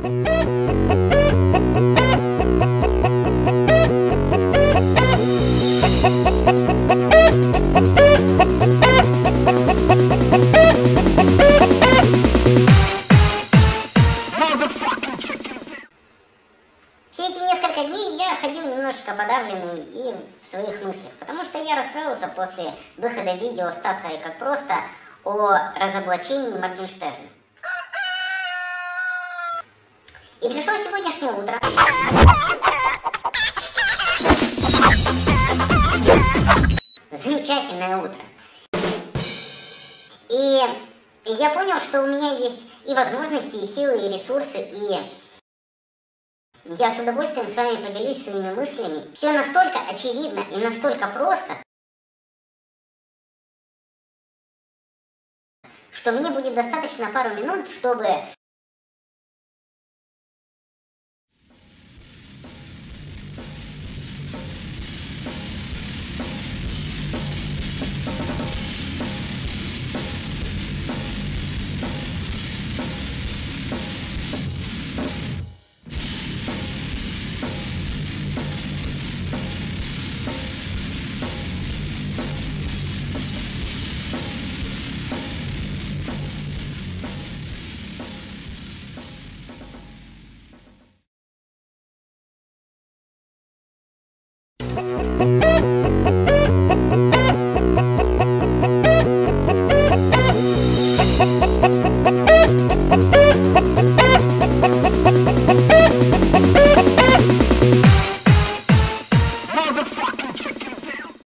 Все эти несколько дней я ходил немножечко подавленный и в своих мыслях, потому что я расстроился после выхода видео Стаса и как просто о разоблачении Моргенштерна. И пришло сегодняшнее утро. Замечательное утро. И я понял, что у меня есть и возможности, и силы, и ресурсы, и я с удовольствием с вами поделюсь своими мыслями. Все настолько очевидно и настолько просто, что мне будет достаточно пару минут, чтобы